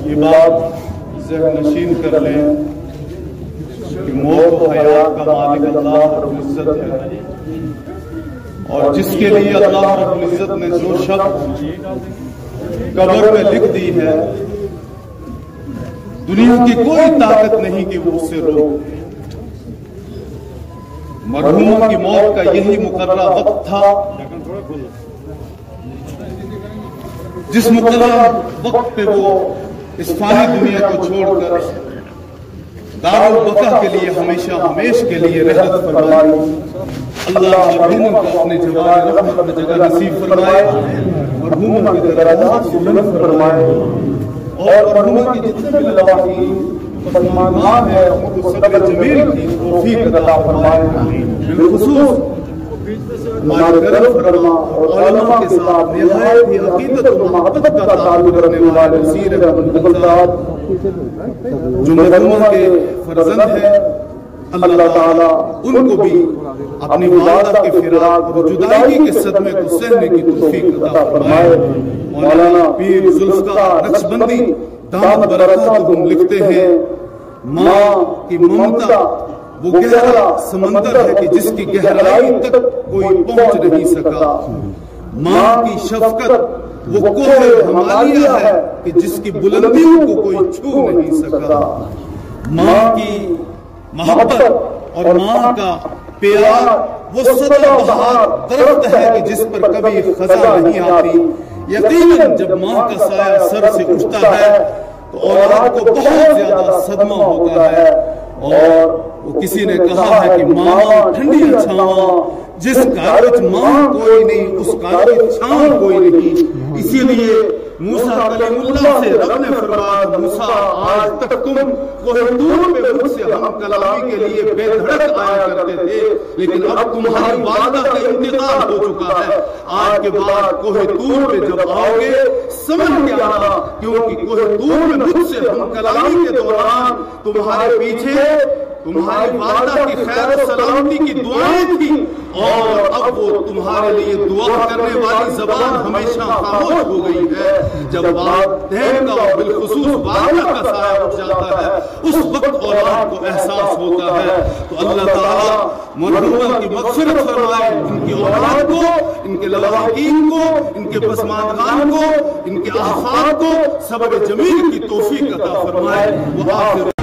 ये बात ज़हन नशीन कर लें कि मौत और हयात का मालिक अल्लाह रब्बुल इज़्ज़त है, और जिसके लिए अल्लाह रब्बुल इज़्ज़त ने जो शब्द कब्र में लिख दी है, दुनिया की कोई ताकत नहीं कि वो उससे रोके। मरहूमा की मौत का यही मुकर्रर वक्त था, जिस मुकर्रर वक्त पे वो इस फानी दुनिया को छोड़कर दारुल बका के लिए हमेशा हमेश के लिए रहमत फरमाई। अल्लाह मरहूम को अपने जवान रहमत में जगह नसीब फरमाए, मरहूम के दराजात बुलंद फरमाए, और मरहूम की जितने भी लवाहीन मुसलमान है उनको सब्र जमील की तौफीक अता फरमाए। बिलखुसूस हमारे गर्व फरमा और उलमा के साथ निहायत ही अकीदत और मोहब्बत का ताल्लुक रखने वाले नसीर मुग़ल साहब जो मरहूमा के फर्जंद है, अल्लाह ताला उनको भी अपनी वालिदा के फिराक और जुदाई के सदमे को सहने की तौफीक अता फरमाए। मौलाना पीर जुल्फ़कार नक्शबंदी दामत बरकातुहुम लिखते हैं, माँ की ममता वो गहरा समंदर है कि जिसकी गहराई तक कोई पहुंच नहीं सका। माँ की शफकत वो कोहे हिमालय है कि जिसकी बुलंदियों को कोई छू नहीं सका। माँ की मोहब्बत और माँ का प्यार वो सदाबहार दरख्त है कि जिस पर कभी खजा नहीं आती। यकीनन जब माँ का साया सर से उठता है तो औलाद को बहुत ज्यादा सदमा होता है, और वो किसी ने कहा है कि माँ ठंडी छावा, जिस घर में माँ कोई नहीं उस घर में छाव कोई नहीं। इसीलिए मूसा कलीमुल्लाह से रब ने फरमाया, मूसा आज तक तुम कोहिनूर पे मुझसे हम कलामी के लिए बेधड़क आया करते थे, लेकिन अब तुम्हारी वालिदा का इंतकाल हो चुका है। आज के बाद कोहिनूर पे जब आओगे समझ के आना, क्योंकि कोहिनूर में मुझसे हम कलामी के दौरान तुम्हारे पीछे तुम्हारी वालिदा की खैर और सलामती की दुआएं थी, और अब वो तुम्हारे लिए दुआ करने वाली जबान हमेशा खामोश हो गई है। जब वालिदैन का और बिलखुसूस वालिदा का साया उठ जाता है, उस वक्त औलाद को एहसास होता है। तो अल्लाह ताला मरहूमा की मग़फ़िरत फरमाए, इनकी औलाद को, इनके लवाहीन को, इनके पसमानदान को, इनके अहफ़ाद को सब्र जमील की तौफीक अता फरमाए। वो आखिर